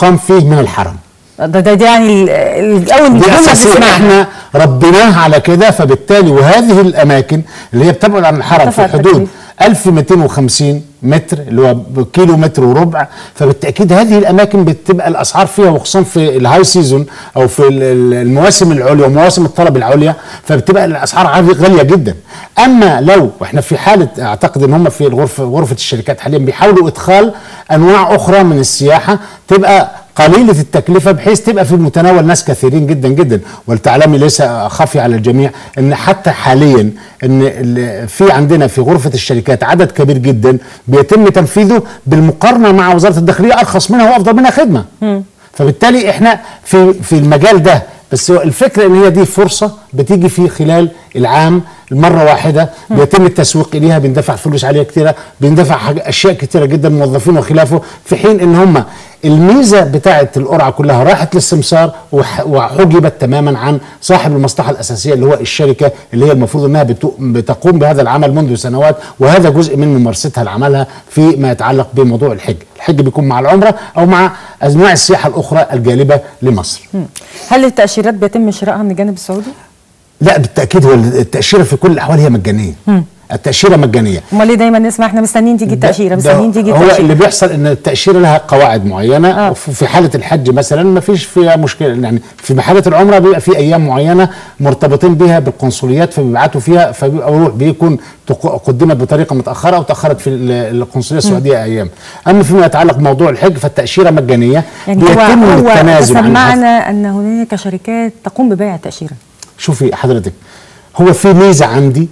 يقام فيه من الحرم. ده يعني الاول دي اساسيه احنا ربيناها على كده، فبالتالي وهذه الاماكن اللي هي بتبعد عن الحرم في حدود 1250 متر اللي هو كيلو متر وربع، فبالتاكيد هذه الاماكن بتبقى الاسعار فيها وخصوصا في الهاي سيزون او في المواسم العليا ومواسم الطلب العليا فبتبقى الاسعار غاليه جدا. اما لو احنا في حاله اعتقد ان هم في غرفه الشركات حاليا بيحاولوا ادخال انواع اخرى من السياحه تبقى قليلة التكلفة بحيث تبقى في متناول ناس كثيرين جدا جدا. ولتعلمي ليس خفي على الجميع ان حتى حاليا ان في عندنا في غرفة الشركات عدد كبير جدا بيتم تنفيذه بالمقارنة مع وزارة الداخلية ارخص منها وافضل منها خدمة. فبالتالي احنا في المجال ده، بس الفكرة ان هي دي فرصة بتيجي في خلال العام مرة واحدة بيتم التسويق اليها، بندفع فلوس عليها كتيرة، بندفع اشياء كتيرة جدا موظفين وخلافه، في حين ان هم الميزة بتاعة القرعة كلها راحت للسمسار وحجبت تماما عن صاحب المصلحة الأساسية اللي هو الشركة اللي هي المفروض انها بتقوم بهذا العمل منذ سنوات، وهذا جزء من ممارستها لعملها فيما يتعلق بموضوع الحج. الحج بيكون مع العمرة او مع انواع السياحة الاخرى الجالبة لمصر. هل التأشيرات بيتم شرائها من الجانب السعودي؟ لا بالتأكيد، هو التأشيرة في كل الأحوال هي مجانية. التأشيرة مجانية. امال ليه دايما نسمع احنا مستنيين تيجي التأشيرة مستنيين تيجي التأشيرة؟ هو اللي بيحصل ان التأشيرة لها قواعد معينة. في حالة الحج مثلا ما فيش فيها مشكلة، يعني في حالة العمرة بيبقى في ايام معينة مرتبطين بها بالقنصليات فبيبعتوا فيها، بيكون قدمت بطريقة متأخرة او تأخرت في القنصلية السعودية ايام. اما فيما يتعلق بموضوع الحج فالتأشيرة مجانية. يعني بيتم التنازل عن سمعنا ان هناك شركات تقوم ببيع التأشيرة. شوفي حضرتك، هو في ميزة عندي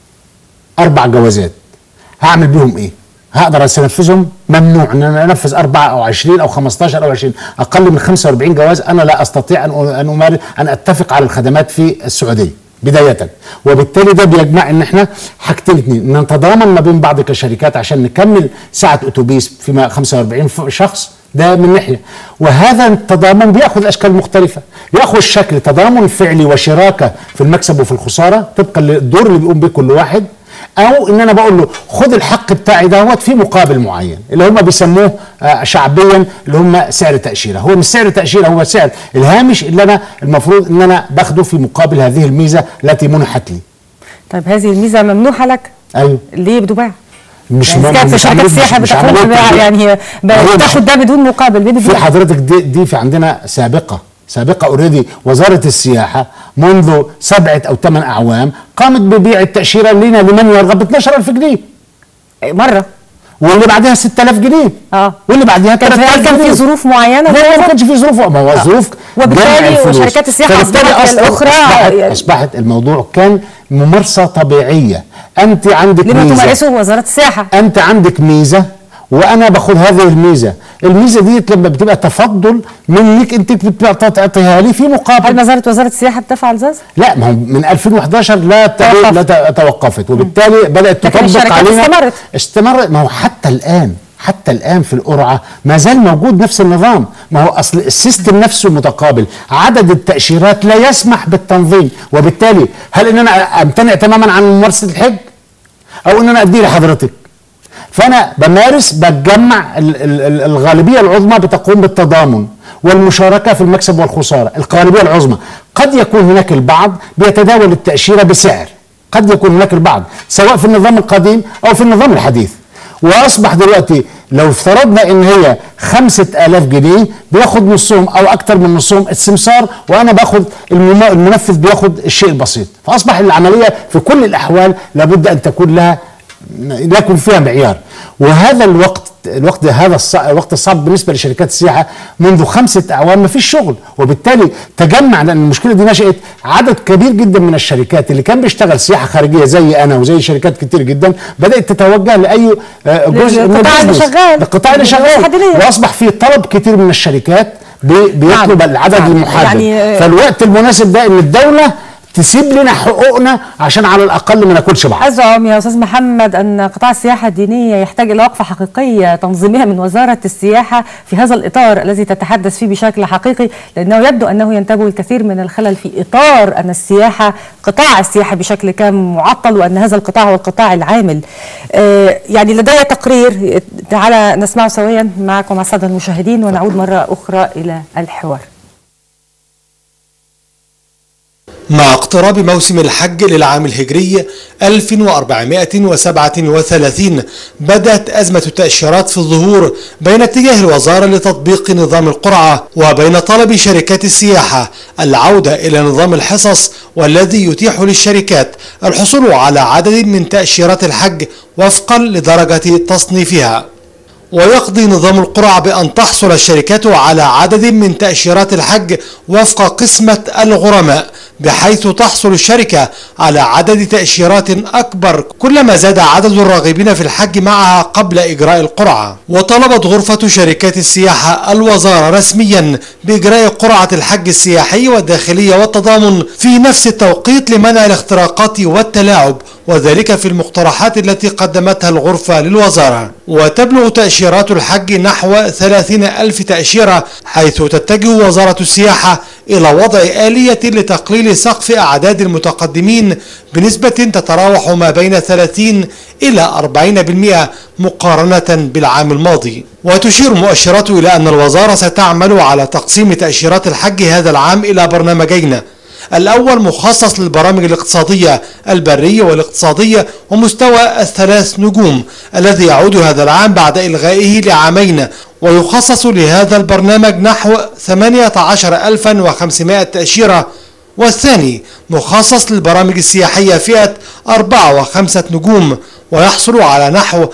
4 جوازات، هعمل بيهم ايه؟ هقدر انفذهم؟ ممنوع ان انا انفذ 4 او 20 او 15 او 20. اقل من 45 جواز انا لا استطيع ان امارس ان اتفق على الخدمات في السعوديه بدايه. وبالتالي ده بيجمع ان احنا حاجتين اتنين، ان نتضامن ما بين بعض كشركات عشان نكمل ساعه اتوبيس فيما 45 شخص، ده من ناحيه. وهذا التضامن بياخذ اشكال مختلفه، ياخذ شكل تضامن فعلي وشراكه في المكسب وفي الخساره طبقا للدور اللي بيقوم به كل واحد، او ان انا بقول له خد الحق بتاعي دوت في مقابل معين اللي هم بيسموه شعبيا اللي هم سعر تأشيرة. هو مش سعر تأشيرة، هو سعر الهامش اللي انا المفروض ان انا باخده في مقابل هذه الميزة التي منحت لي. طيب هذه الميزة ممنوحة لك؟ ايوه. ليه بتباع؟ مش يعني في شركات السياحة بتقوم ببيع، يعني بتاخد ده بدون مقابل. في حضرتك دي في عندنا سابقة اوريدي. وزارة السياحة منذ 7 أو 8 أعوام قامت ببيع التأشيرة لنا لمن يرغب ب 12,000 جنيه مرة، واللي بعدها 6000 جنيه. واللي بعدها 3000 جنيه. كان في ظروف معينة؟ لا ما كانش في ظروف، ما هو ظروف. وبالتالي وشركات السياحة الأخرى أصبحت الموضوع كان ممارسة طبيعية. أنت عندك لما تمارسه وزارة السياحة، أنت عندك ميزة وانا باخد هذه الميزه دي لما بتبقى تفضل منك انت بتعطيها لي في مقابل. هل ما زالت وزاره السياحه بتفعل ذلك؟ لا، ما هو من 2011 لا توقفت، وبالتالي بدات تطبق علينا. استمرت. ما هو حتى الان في القرعه ما زال موجود نفس النظام. ما هو اصل السيستم نفسه متقابل، عدد التاشيرات لا يسمح بالتنظيم. وبالتالي هل ان انا امتنع تماما عن ممارسه الحج او ان انا ادي لحضرتك؟ فأنا بتجمع الغالبية العظمى بتقوم بالتضامن والمشاركة في المكسب والخسارة. الغالبية العظمى. قد يكون هناك البعض بيتداول التأشيرة بسعر، قد يكون هناك البعض سواء في النظام القديم أو في النظام الحديث. وأصبح دلوقتي لو افترضنا إن هي 5000 جنيه بياخد نصهم أو أكتر من نصهم السمسار، وأنا باخد المنفذ بياخد الشيء البسيط. فأصبح العملية في كل الأحوال لابد أن تكون لها يكون فيها معيار. وهذا الوقت الصعب بالنسبه لشركات السياحه منذ 5 أعوام ما فيش شغل، وبالتالي تجمع لان المشكله دي نشأت عدد كبير جدا من الشركات اللي كان بيشتغل سياحه خارجيه زي انا وزي شركات كتير جدا بدات تتوجه لاي جزء من القطاع اللي شغال، واصبح في طلب كتير من الشركات بيطلب العدد المحدد. فالوقت المناسب ده ان الدوله تسيب لنا حقوقنا عشان على الاقل ما ناكلش بعض. ازعم يا استاذ محمد ان قطاع السياحه الدينيه يحتاج الى وقفه حقيقيه تنظيميه من وزاره السياحه في هذا الاطار الذي تتحدث فيه بشكل حقيقي، لانه يبدو انه ينتابه الكثير من الخلل في اطار ان قطاع السياحه بشكل كامل معطل، وان هذا القطاع هو القطاع العامل. يعني لدي تقرير، تعالى نسمعه سويا معكم الساده المشاهدين ونعود مره اخرى الى الحوار. مع اقتراب موسم الحج للعام الهجري 1437 بدأت أزمة التأشيرات في الظهور بين اتجاه الوزارة لتطبيق نظام القرعة وبين طلب شركات السياحة العودة إلى نظام الحصص، والذي يتيح للشركات الحصول على عدد من تأشيرات الحج وفقا لدرجة تصنيفها. ويقضي نظام القرعة بأن تحصل الشركات على عدد من تأشيرات الحج وفق قسمة الغرماء، بحيث تحصل الشركة على عدد تأشيرات أكبر كلما زاد عدد الراغبين في الحج معها قبل إجراء القرعة. وطلبت غرفة شركات السياحة الوزارة رسميا بإجراء قرعة الحج السياحي والداخلية والتضامن في نفس التوقيت لمنع الاختراقات والتلاعب، وذلك في المقترحات التي قدمتها الغرفة للوزارة. وتبلغ تأشيرات الحج نحو 30,000 تأشيرة، حيث تتجه وزارة السياحة إلى وضع آلية لتقليل سقف أعداد المتقدمين بنسبة تتراوح ما بين 30 إلى 40% مقارنة بالعام الماضي. وتشير مؤشرات إلى أن الوزارة ستعمل على تقسيم تأشيرات الحج هذا العام إلى برنامجين: الأول مخصص للبرامج الاقتصادية البرية والاقتصادية ومستوى 3 نجوم الذي يعود هذا العام بعد إلغائه لعامين، ويخصص لهذا البرنامج نحو 18,500 تأشيرة. والثاني مخصص للبرامج السياحية فئة 4 و5 نجوم ويحصل على نحو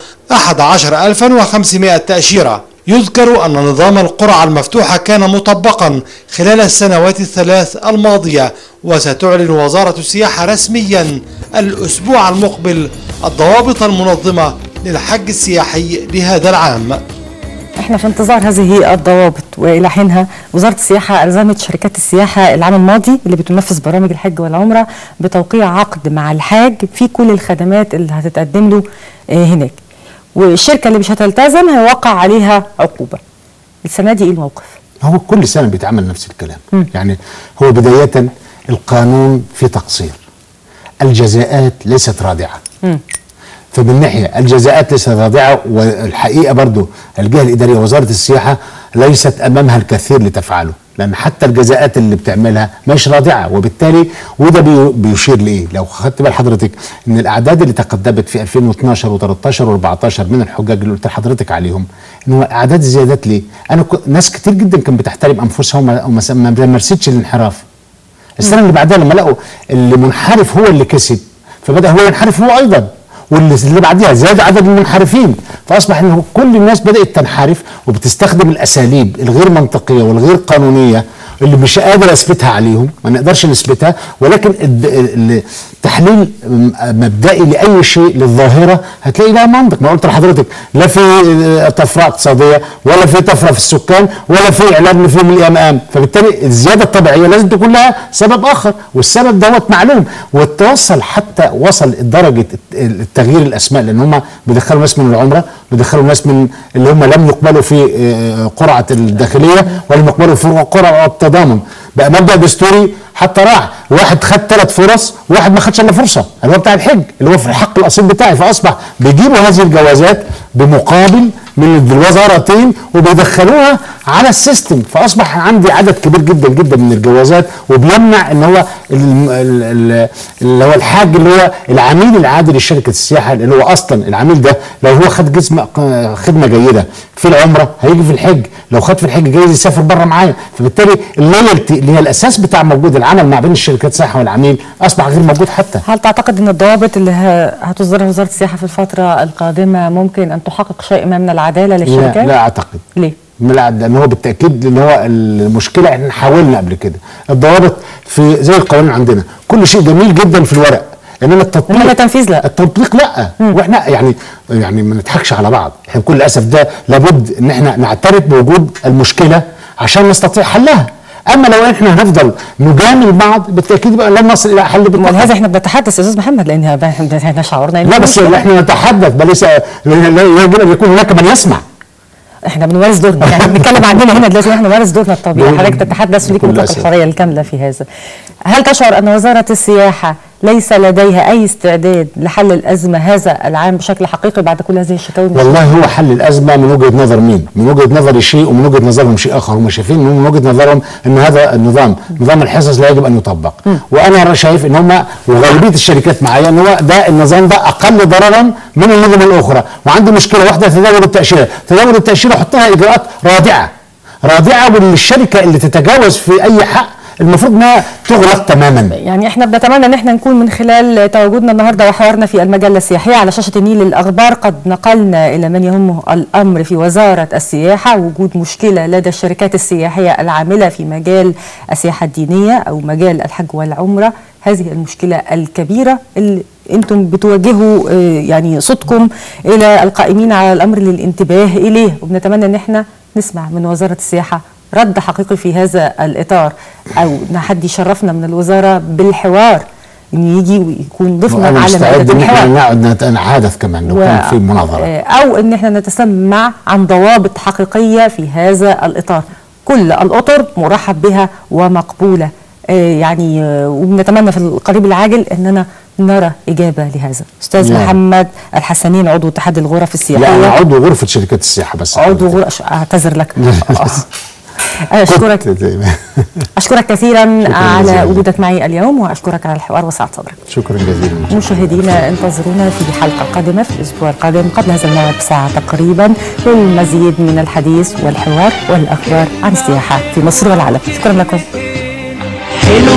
11,500 تأشيرة. يذكر أن نظام القرعة المفتوحة كان مطبقا خلال السنوات الثلاث الماضية، وستعلن وزارة السياحة رسميا الأسبوع المقبل الضوابط المنظمة للحج السياحي لهذا العام. احنا في انتظار هذه الضوابط، والى حينها وزاره السياحه الزمت شركات السياحه العام الماضي اللي بتنفذ برامج الحج والعمره بتوقيع عقد مع الحاج في كل الخدمات اللي هتتقدم له هناك، والشركه اللي مش هتلتزم هيوقع عليها عقوبه. السنه دي ايه الموقف؟ هو كل سنه بيتعمل نفس الكلام. يعني هو بدايه القانون في تقصير، الجزاءات ليست رادعه. فمن ناحيه الجزاءات ليست رادعه، والحقيقه برضو الجهه الاداريه وزاره السياحه ليست امامها الكثير لتفعله، لان حتى الجزاءات اللي بتعملها مش رادعه. وبالتالي وده بيشير لايه؟ لو خدت بال حضرتك ان الاعداد اللي تقدمت في 2012 و13 و14 من الحجاج اللي قلت لحضرتك عليهم ان هو اعداد زيادات. ليه؟ انا ناس كتير جدا كانت بتحترم انفسها وما مارستش الانحراف. السنه اللي بعدها لما لقوا اللي منحرف هو اللي كسب، فبدا هو ينحرف هو ايضا، واللي بعديها زاد عدد المنحرفين، فاصبح ان كل الناس بدات تنحرف وبتستخدم الاساليب الغير منطقيه والغير قانونيه اللي مش قادر اثبتها عليهم، ما نقدرش نثبتها، ولكن تحليل مبدئي لاي شيء للظاهره هتلاقي لها منطق. ما قلت لحضرتك لا في طفره اقتصاديه ولا في طفره في السكان ولا في اعلان مفهوم الامام، فبالتالي الزياده الطبيعيه لازم تكون لها سبب اخر، والسبب دوت معلوم. حتى وصل درجه التغيير الاسماء، لان هم بيدخلوا ناس من العمره، بيدخلوا ناس من اللي هم لم يقبلوا في قرعه الداخليه ولم يقبلوا في قرعه التضامن. بقى مبدا دستوري، حتى راح واحد خد 3 فرص وواحد ما خدش الا فرصه اللي هو بتاع الحج اللي هو في الحق الاصيل بتاعي، فاصبح بيجيبوا هذه الجوازات بمقابل من الوزارتين وبيدخلوها على السيستم، فاصبح عندي عدد كبير جدا جدا من الجوازات، وبيمنع ان هو اللي هو الحاج اللي هو العميل العادي لشركه السياحه، اللي هو اصلا العميل ده لو هو خد خدمه جيده في العمره هيجي في الحج، لو خد في الحج جايز يسافر بره معايا، فبالتالي اللويالتي اللي هي الاساس بتاع موجود العمل ما بين الشركات السياحه والعميل اصبح غير موجود حتى. هل تعتقد ان الضوابط اللي هتصدرها وزاره السياحه في الفتره القادمه ممكن ان تحقق شيء ما من العداله للشركات؟ لا اعتقد. ليه؟ لان هو بالتاكيد ان هو المشكله احنا حاولنا قبل كده الضوابط في زي القوانين عندنا كل شيء جميل جدا في الورق، انما التطبيق انما التنفيذ لا. التطبيق لا. واحنا يعني ما نضحكش على بعض، احنا بكل اسف ده لابد ان احنا نعترف بوجود المشكله عشان نستطيع حلها. اما لو احنا هنفضل نجامل بعض بالتاكيد بقى لن نصل الى حل بالتفاهم. ولهذا احنا بنتحدث يا استاذ محمد، لان احنا شعورنا لا بس احنا نتحدث بل يجب ان يكون هناك من يسمع. احنا بنمارس دورنا، يعني بنتكلم عننا هنا دلوقتي، احنا بنمارس دورنا الطبيعي. حضرتك تتحدث وليك مطلق الحريه الكامله في هذا. هل تشعر ان وزاره السياحه ليس لديها اي استعداد لحل الازمه هذا العام بشكل حقيقي بعد كل هذه الشكاوي؟ والله هو حل الازمه من وجهه نظر مين؟ من وجهه نظر شيء ومن وجهه نظرهم شيء اخر. هم شايفين من وجهه نظرهم ان هذا نظام الحصص لا يجب ان يطبق. وانا شايف ان هم وغالبيه الشركات معايا ان هو ده النظام ده اقل ضررا من النظم الاخرى. وعندي مشكله واحده، تداول التاشيره. تداول التاشيره حطها اجراءات رادعه والشركه اللي تتجاوز في اي حق المفروض انها تغلق تماما. يعني احنا بنتمنى ان احنا نكون من خلال تواجدنا النهارده وحوارنا في المجله السياحيه على شاشه النيل الاخبار قد نقلنا الى من يهمه الامر في وزاره السياحه وجود مشكله لدى الشركات السياحيه العامله في مجال السياحه الدينيه او مجال الحج والعمره. هذه المشكله الكبيره اللي انتم بتواجهوا يعني صوتكم الى القائمين على الامر للانتباه اليه، وبنتمنى ان احنا نسمع من وزاره السياحه رد حقيقي في هذا الإطار، أو إن حد يشرفنا من الوزارة بالحوار، إن يجي ويكون ضيفنا على مائدة الحوار. نقعد نتحدث كمان لو كان في مناظرة، أو إن إحنا نتسمع عن ضوابط حقيقية في هذا الإطار. كل الأطر مرحب بها ومقبولة، يعني وبنتمنى في القريب العاجل إننا نرى إجابة لهذا. أستاذ محمد الحسنين، عضو اتحاد الغرف السياحية. لا، أنا عضو غرفة شركات السياحة بس. عضو غرفة، أعتذر لك. أشكرك كثيرا على وجودك معي اليوم، وأشكرك على الحوار وسعة صدرك. شكرا جزيلا. مشاهدينا انتظرونا في حلقة قادمة في الأسبوع القادم قبل هذا الموعد بساعة تقريبا للمزيد من الحديث والحوار والأخبار عن السياحة في مصر والعالم. شكرا لكم.